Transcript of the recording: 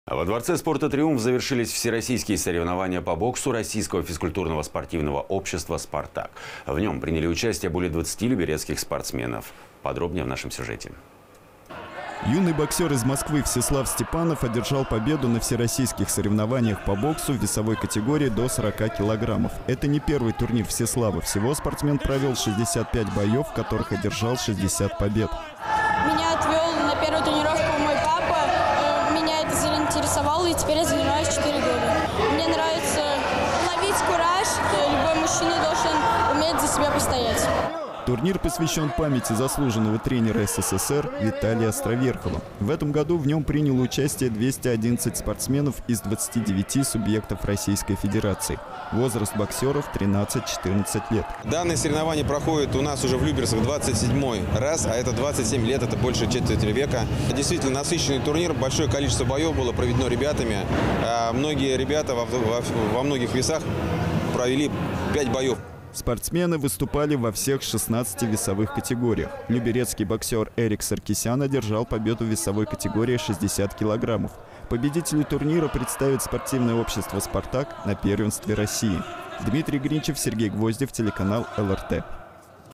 Во Дворце спорта «Триумф» завершились всероссийские соревнования по боксу Российского физкультурного спортивного общества «Спартак». В нем приняли участие более 20 люберецких спортсменов. Подробнее в нашем сюжете. Юный боксер из Москвы Всеслав Степанов одержал победу на всероссийских соревнованиях по боксу в весовой категории до 40 килограммов. Это не первый турнир Всеслава. Всего спортсмен провел 65 боев, в которых одержал 60 побед. Меня отвел на первую тренировку мой папа. Меня это заинтересовало, и теперь я занимаюсь 4 года. Мне нравится ловить кураж. Любой мужчина должен уметь за себя постоять. Турнир посвящен памяти заслуженного тренера СССР Виталия Островерхова. В этом году в нем приняло участие 211 спортсменов из 29 субъектов Российской Федерации. Возраст боксеров 13-14 лет. Данное соревнование проходит у нас уже в Люберцах 27-й раз, а это 27 лет, это больше четверти века. Действительно насыщенный турнир, большое количество боев было проведено ребятами. Многие ребята во многих весах провели 5 боев. Спортсмены выступали во всех 16 весовых категориях. Люберецкий боксер Эрик Саркисян одержал победу в весовой категории 60 килограммов. Победителю турнира представит спортивное общество «Спартак» на первенстве России. Дмитрий Гринчев, Сергей Гвоздев, телеканал ЛРТ.